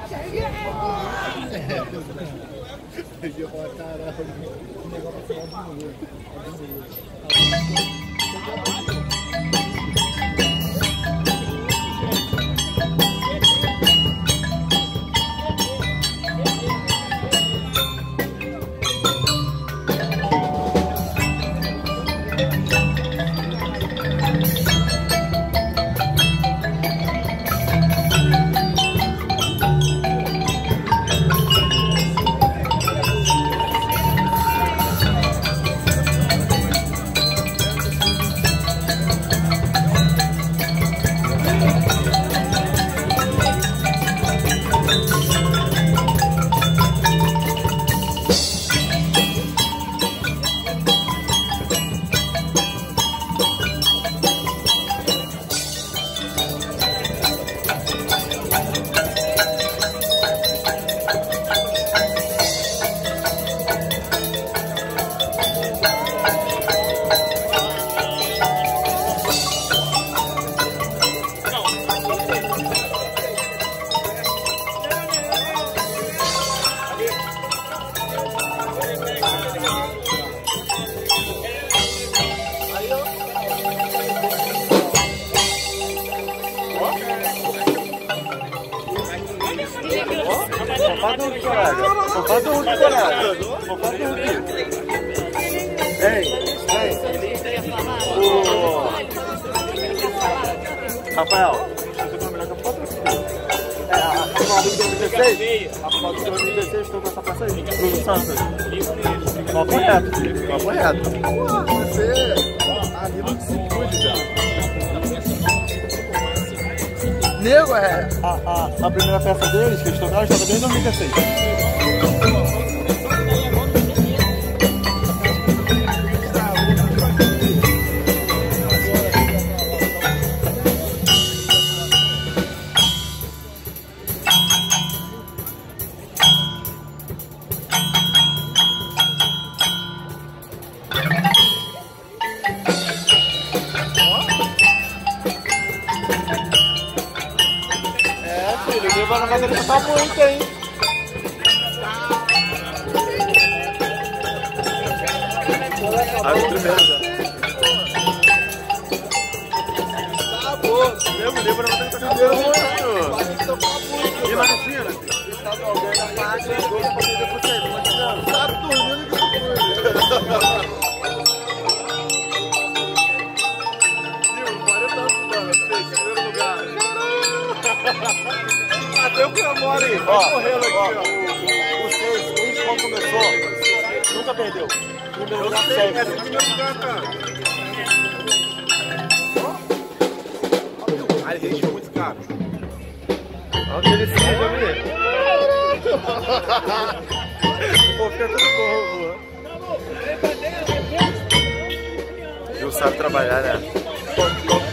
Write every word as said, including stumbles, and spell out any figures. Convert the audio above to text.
Sofá do Hulk, colega. Sofá do Hulk, colega. Sofá do Hulk. Ei, ei. O... Rafael, você foi melhor que a foto? É, a foto de dois mil e dezesseis? A foto de dois mil e dezesseis, estou com essa peça aí. Bruno Santos. Papo reto. Papo reto. Você ali não se cuide já. Nego, é. A, a, a primeira peça deles, que eles tocaram, estava desde dois mil e dezesseis. Agora a madeira tá muito, hein? Ah, o primeiro já. Tá bom. Eu me lembro, a madeira tá cabelo muito. Imagina. Tá jogando a parte e agora pra fazer por cento. Tá dormindo que foi. Viu? quarenta anos de primeiro lugar. Até o que eu moro aí, vai correndo aqui, ó. O Seice, desde quando começou, nunca perdeu. Primeiro lugar sempre. É primeiro lugar, cara. Aí ele rende muito, cara. Olha o que ele fez ali. Pô, fica tudo bom, pô. Viu, sabe trabalhar, né?